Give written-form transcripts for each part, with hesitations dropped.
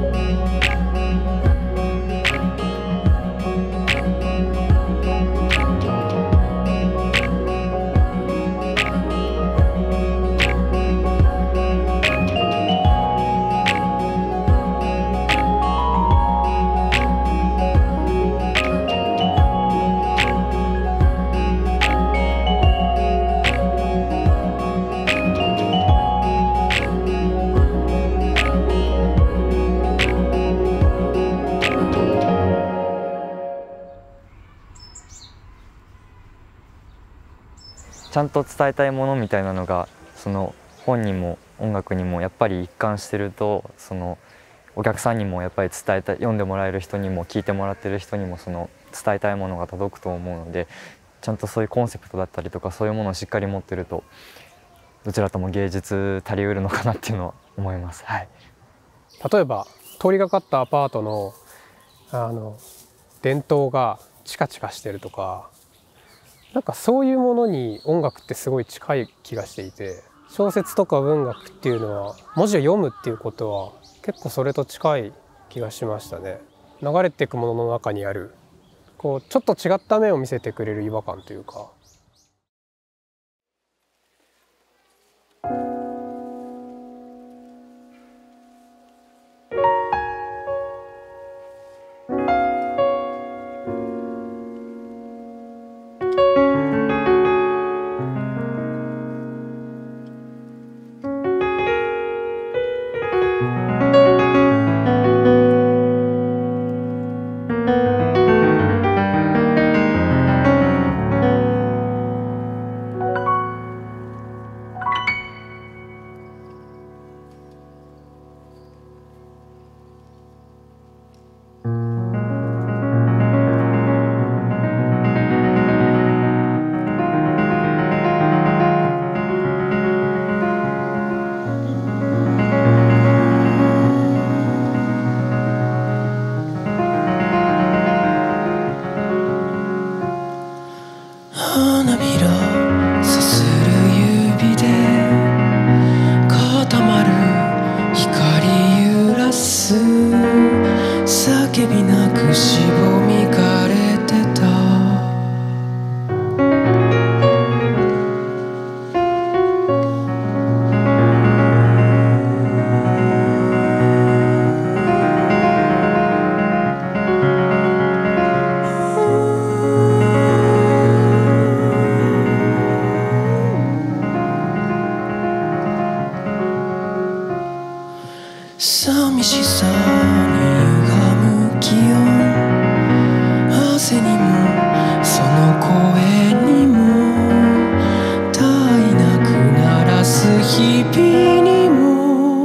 ちゃんと伝えたいものみたいなのがその本にも音楽にもやっぱり一貫してると、そのお客さんにもやっぱり伝えたい、読んでもらえる人にも聞いてもらってる人にもその伝えたいものが届くと思うので、ちゃんとそういうコンセプトだったりとかそういうものをしっかり持ってるとどちらとも芸術足りうるのかなっていうのは思います。はい、 例えば通りがかったアパートの電灯がチカチカしてるとか、なんかそういうものに音楽ってすごい近い気がしていて、小説とか文学っていうのは文字を読むっていうことは結構それと近い気がしましたね。流れていくものの中にあるこうちょっと違った面を見せてくれる違和感というか。 花びらさする指で固まる光揺らす、叫びなくしぼみかれてた。寂しさに歪む気温、汗にもその声にも絶えなく鳴らす日々にも、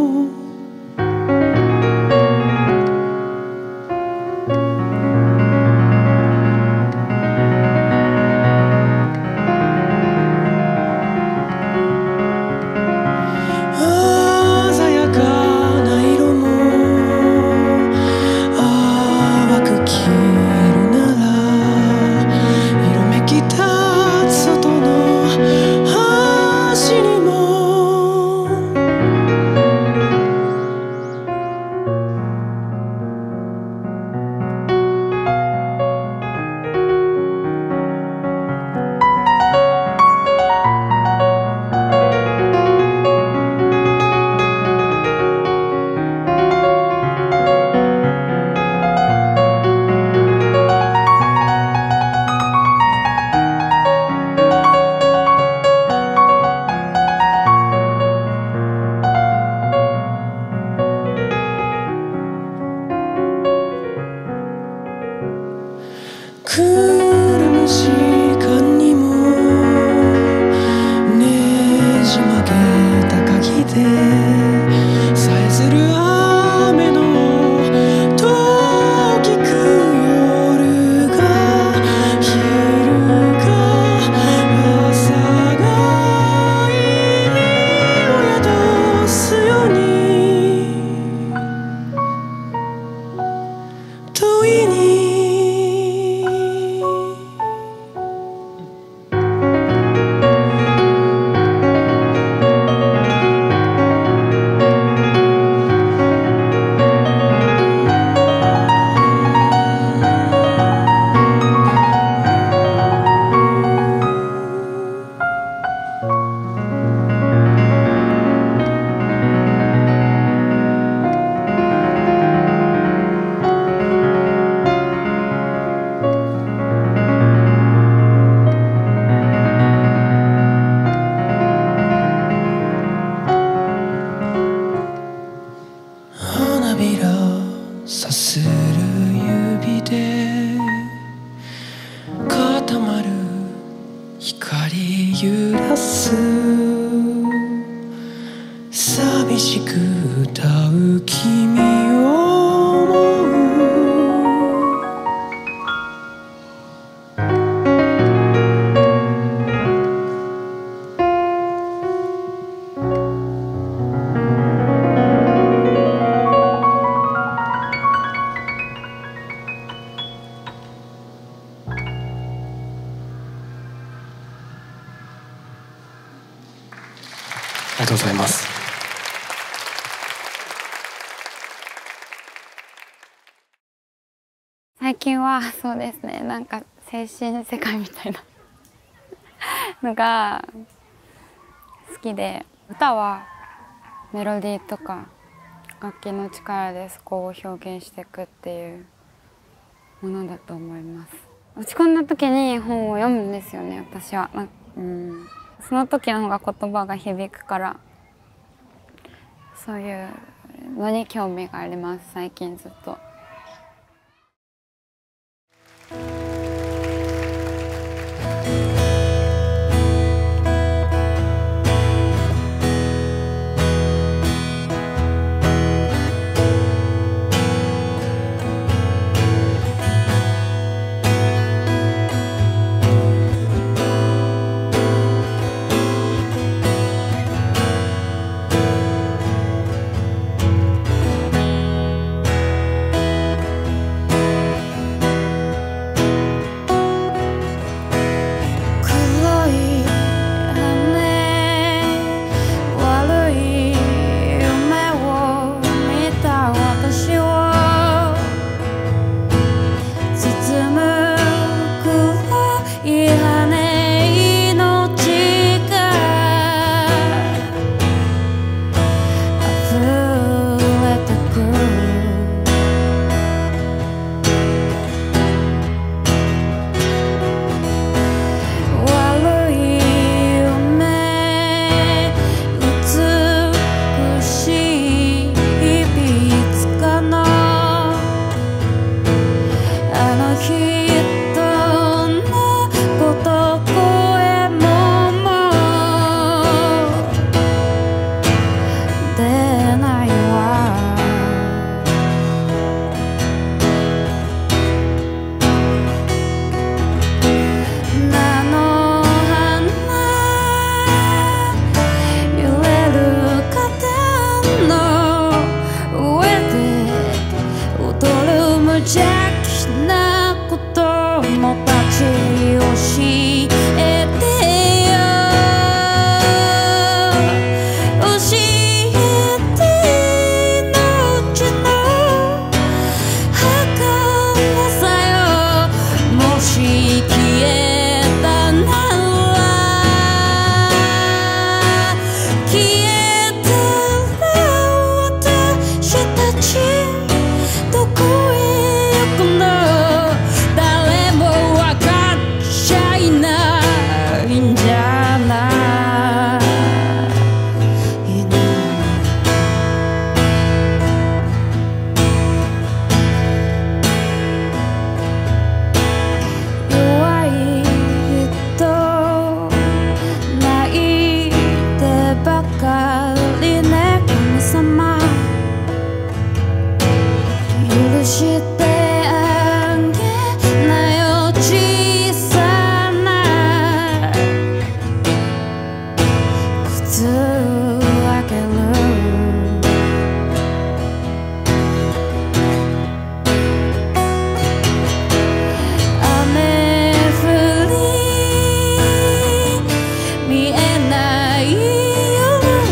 鮮やかくるむ時間にもねじ曲げた鍵でさえずる雨のときく夜が昼が朝が意味を宿すように問いにさする指で固まる光揺らす寂しく歌う君を思うありがとうございます。 最近はそうですね、なんか精神世界みたいなのが好きで、歌はメロディーとか楽器の力でそこを表現していくっていうものだと思います。落ち込んだ時に本を読むんですよね、私は。その時の方が言葉が響くから、そういうのに興味があります、最近ずっと。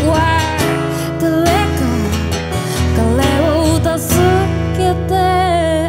誰か彼を助けて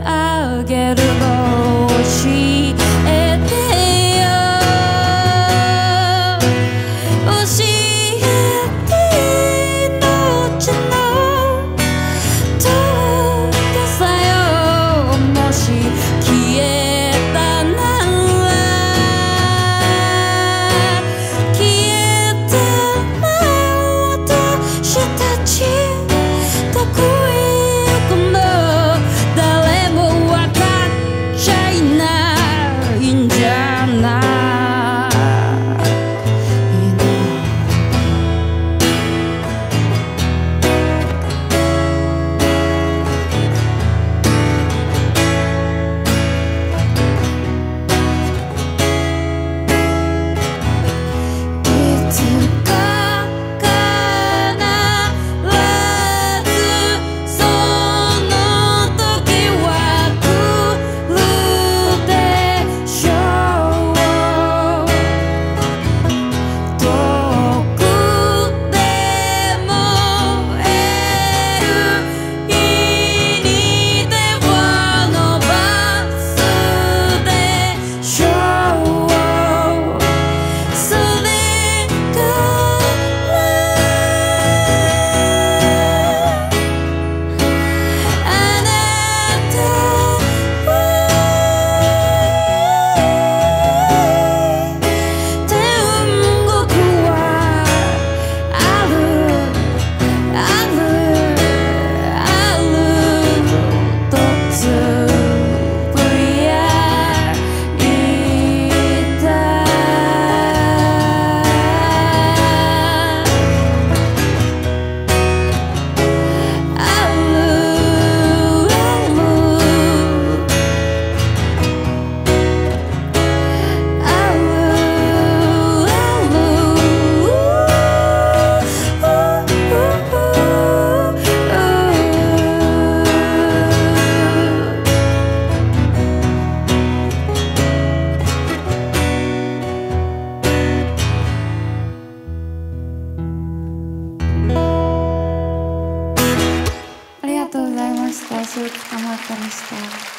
まってました。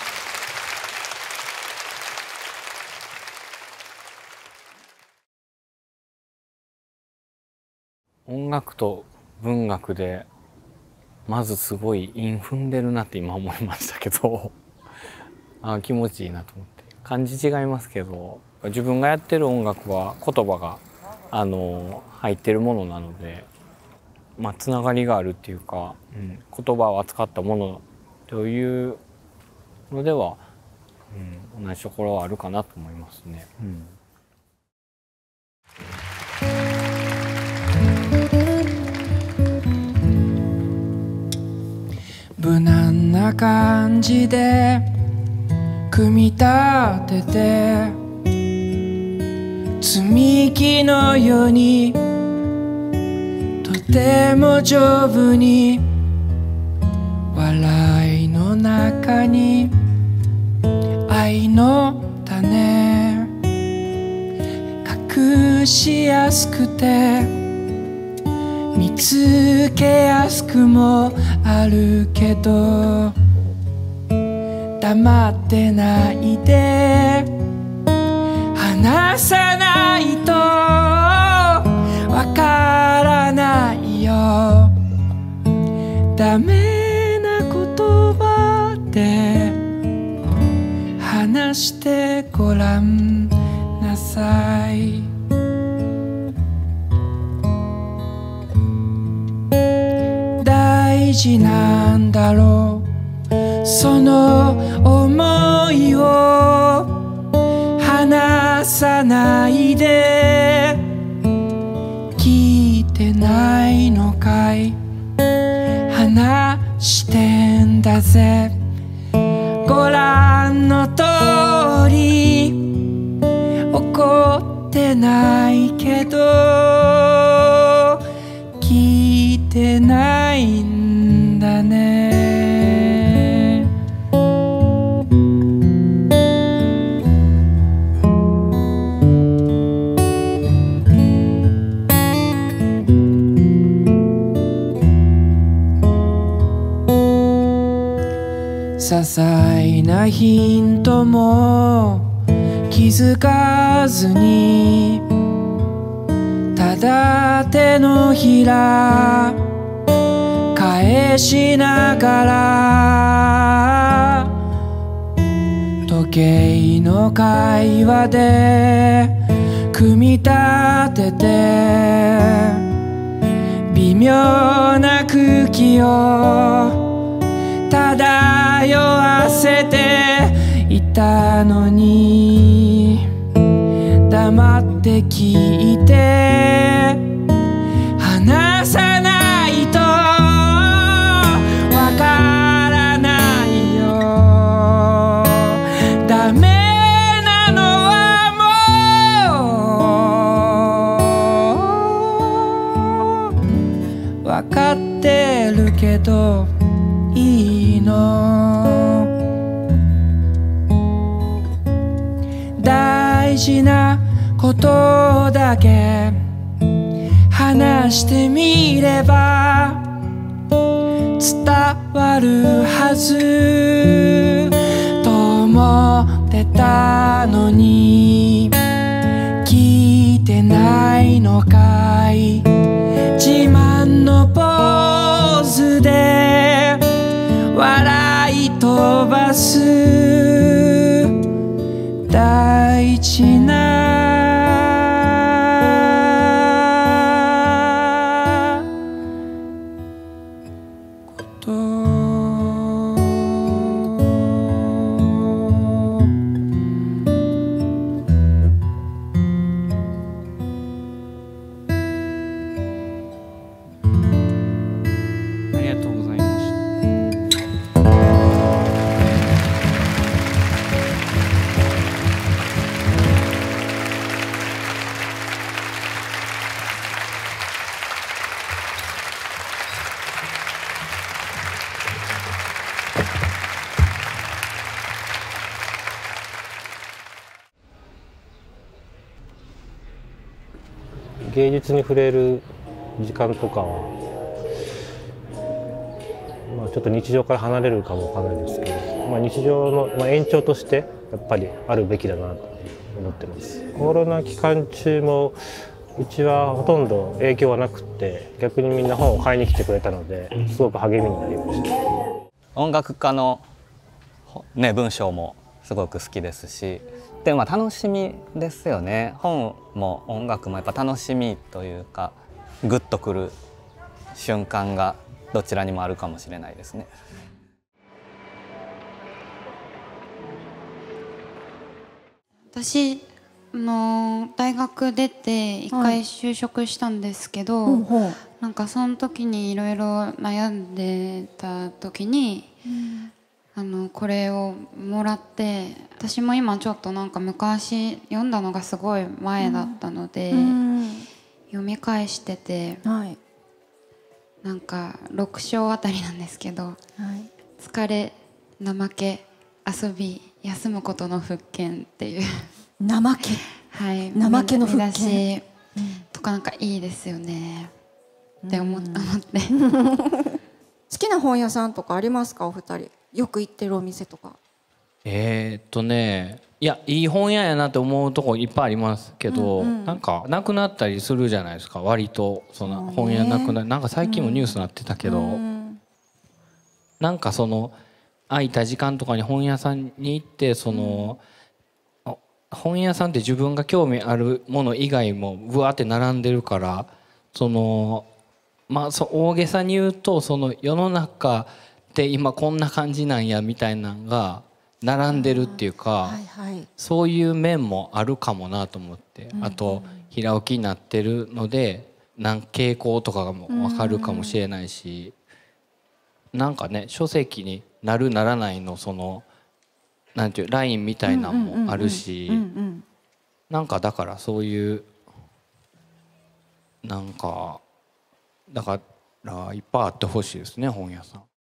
音楽と文学でまずすごい韻踏んでるなって今思いましたけど気持ちいいなと思って。感じ違いますけど、自分がやってる音楽は言葉が入ってるものなので、つながりがあるっていうか、言葉を扱ったものというのでは、同じところはあるかなと思いますね。 無難な感じで組み立てて、積み木のようにとても丈夫に、笑いの中に愛の種隠しやすくて見つけやすくもあるけど、黙ってないで話さないとわからないよ。ダメな言葉で話してごらんなさい。大事なんだろう、その想いを話さないで。聞いてないのかい、話してんだぜ。ご覧の通り怒ってないけど、聞いてないんだね。些細なヒントも気づかずに、ただ手のひら返しながら、時計の会話で組み立てて、微妙な空気を漂わせていたのに、黙って聞いて話さないとわからないよ。ダメなのはもうわかってるけどいいの。大事なことだけ話してみれば伝わるはずと思ってたのに、聞いてないのかい。自慢のポーズで笑い飛ばす大事なことありがとうございました。 芸術に触れる時間とかは、 ちょっと日常から離れるかもわからないですけど、日常の、延長としてやっぱりあるべきだなと思ってます。コロナ期間中もうちはほとんど影響はなくって逆にみんな本を買いに来てくれたのですごく励みになりました。 音楽家の、文章もすごく好きですし、で楽しみですよね。本も音楽もやっぱ楽しみというかグッとくる瞬間がどちらにもあるかもしれないですね。 私大学出て一回就職したんですけど、なんかその時にいろいろ悩んでた時に、これをもらって、私も今ちょっとなんか昔読んだのがすごい前だったので、読み返してて、なんか6章あたりなんですけど、疲れ、怠け、遊び、休むことの復権っていう怠け、怠けの復権とか、なんかいいですよねって思って好きな本屋さんとかありますか、お二人。よく行ってるお店とか。 いや、いい本屋やなって思うとこいっぱいありますけど、なんかなくなったりするじゃないですか、割と。その本屋なくなる、なんか最近もニュースになってたけど、なんかその空いた時間とかに本屋さんに行って、その本屋さんって自分が興味あるもの以外もぶわって並んでるから、その大げさに言うと、その世の中って今こんな感じなんやみたいなのが並んでるっていうか、そういう面もあるかもなと思って、あと平置きになってるので傾向とかも分かるかもしれないし、なんかね、書籍になるならないのそのなんていうラインみたいなのもあるし、なんかだからそういうなんかだからいっぱいあってほしいですね、本屋さん。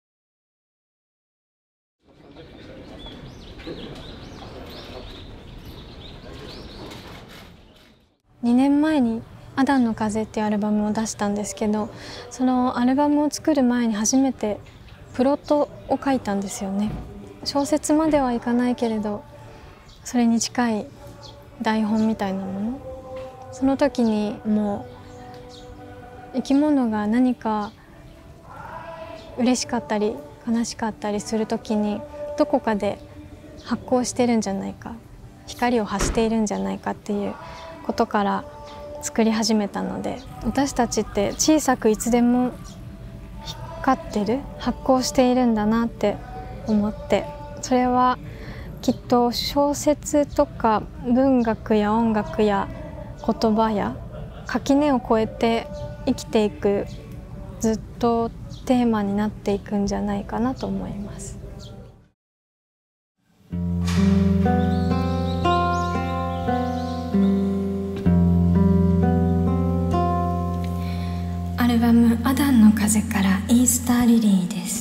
2年前に「アダンの風」っていうアルバムを出したんですけど、そのアルバムを作る前に初めてプロットを書いたんですよね。小説まではいかないけれど、それに近い台本みたいなもの。その時にもう生き物が何か嬉しかったり悲しかったりする時にどこかで発光してるんじゃないか、光を発しているんじゃないかっていうことから作り始めたので、私たちって小さくいつでも光ってる、発光しているんだなって思って、それはきっと小説とか文学や音楽や言葉や垣根を越えて生きていく、ずっとテーマになっていくんじゃないかなと思います。 アルバム「アダンの風」から「イースターリリー」です。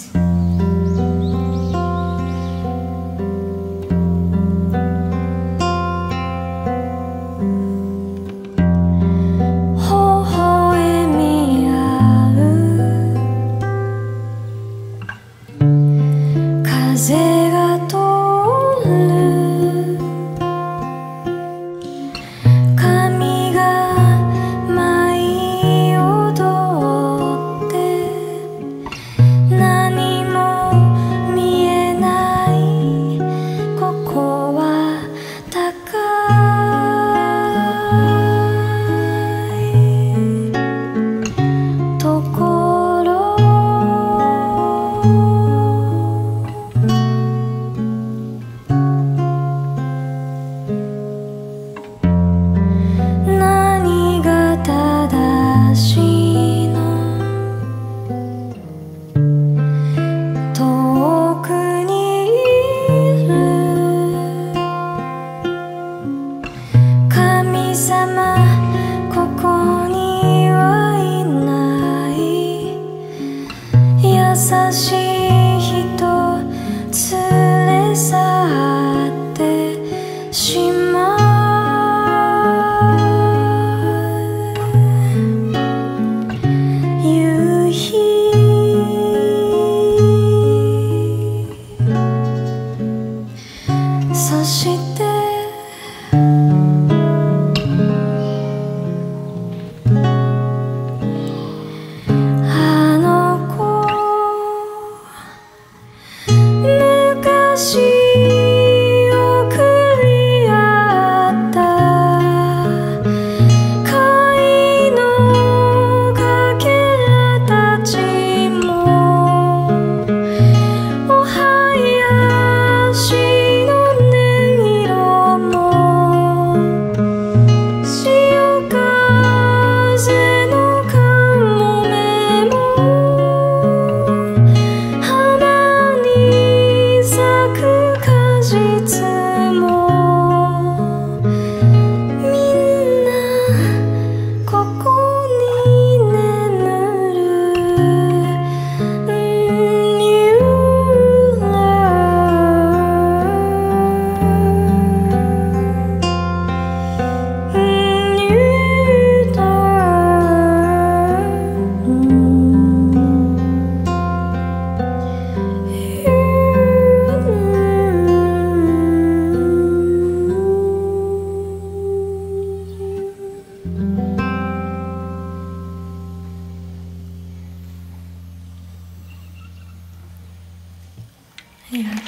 りがと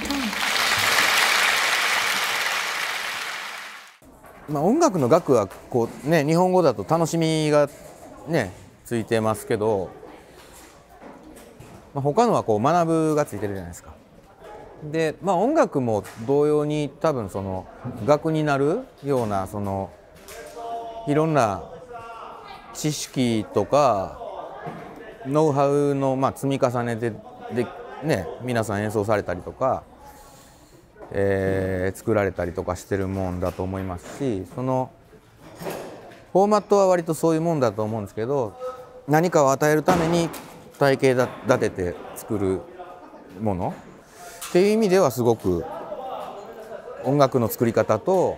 う。 音楽の楽はこう、ね、日本語だと楽しみが、ね、ついてますけど、他のはこう学ぶがついてるじゃないですか。で、音楽も同様に多分その楽になるようなそのいろんな知識とかノウハウの積み重ねでね、皆さん演奏されたりとか、作られたりとかしてるもんだと思いますし、そのフォーマットは割とそういうもんだと思うんですけど、何かを与えるために体系立てて作るものっていう意味ではすごく音楽の作り方と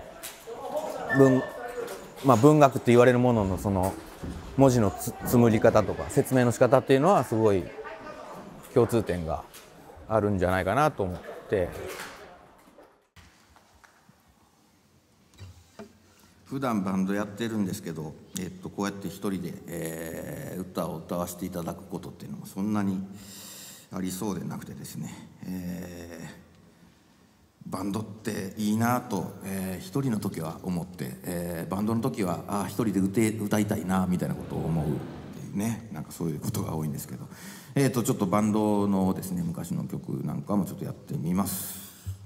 文学って言われるもののその文字の紡り方とか説明の仕方っていうのはすごい共通点があるんじゃないかなと思って。 普段バンドやってるんですけど、こうやって一人で、歌を歌わせていただくことっていうのもそんなにありそうでなくてですね、バンドっていいなと、一人の時は思って、バンドの時は一人で歌いたいなみたいなことを思うっていうね、なんかそういうことが多いんですけど、ちょっとバンドのですね昔の曲なんかもちょっとやってみます。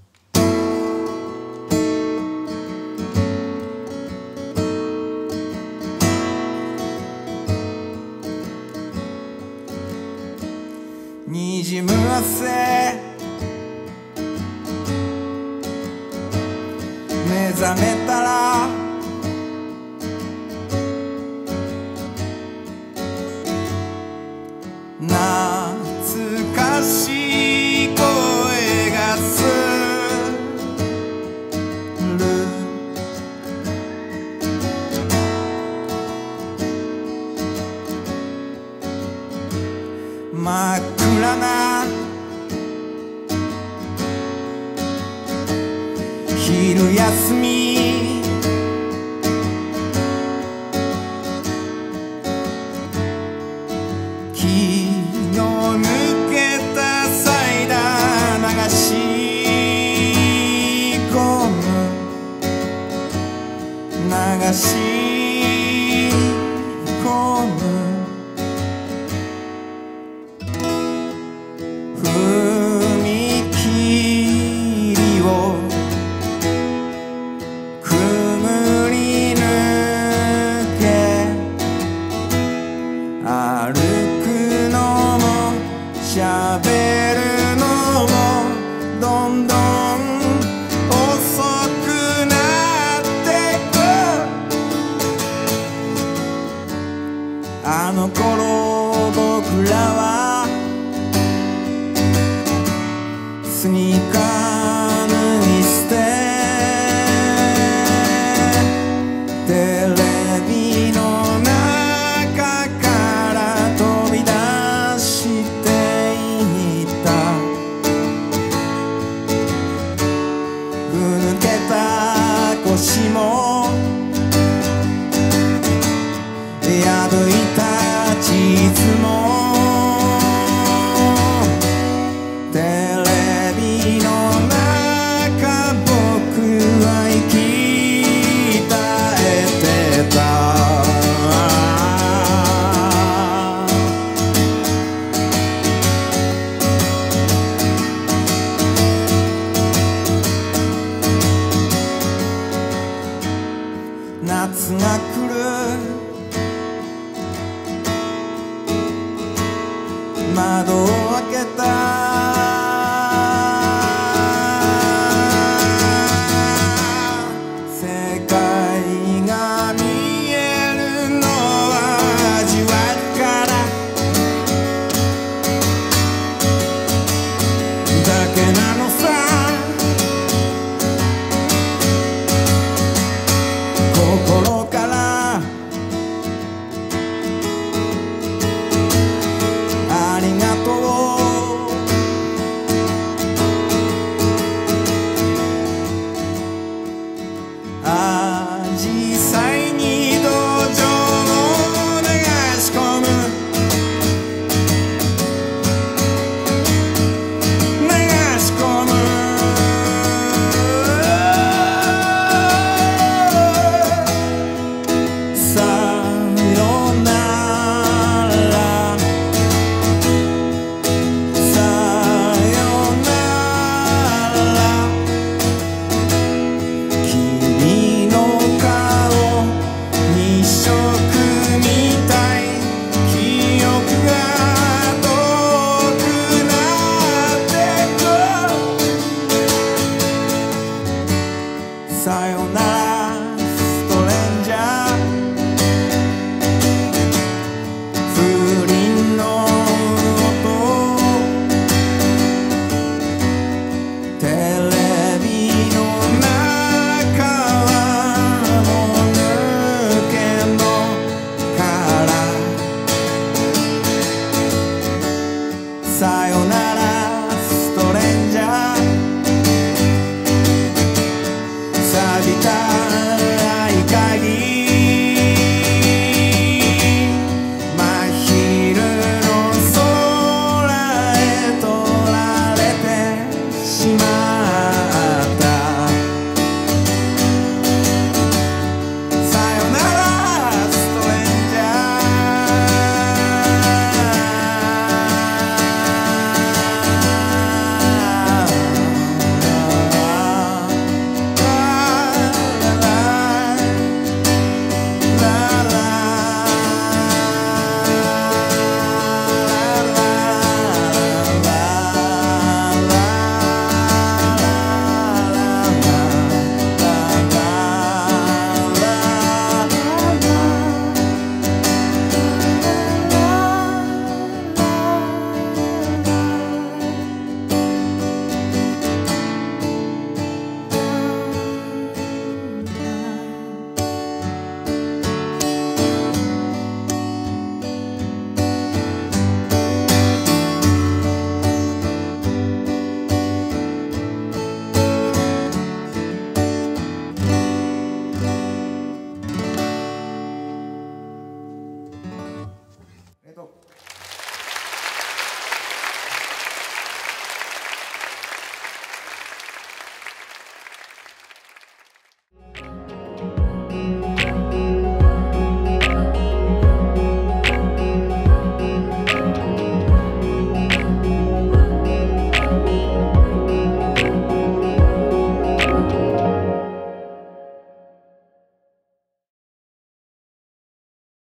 にじむ汗目覚めたら懐かしい声がする真っ暗な昼休み気の抜けたサイダー流し込む流し込む踏切をくさよな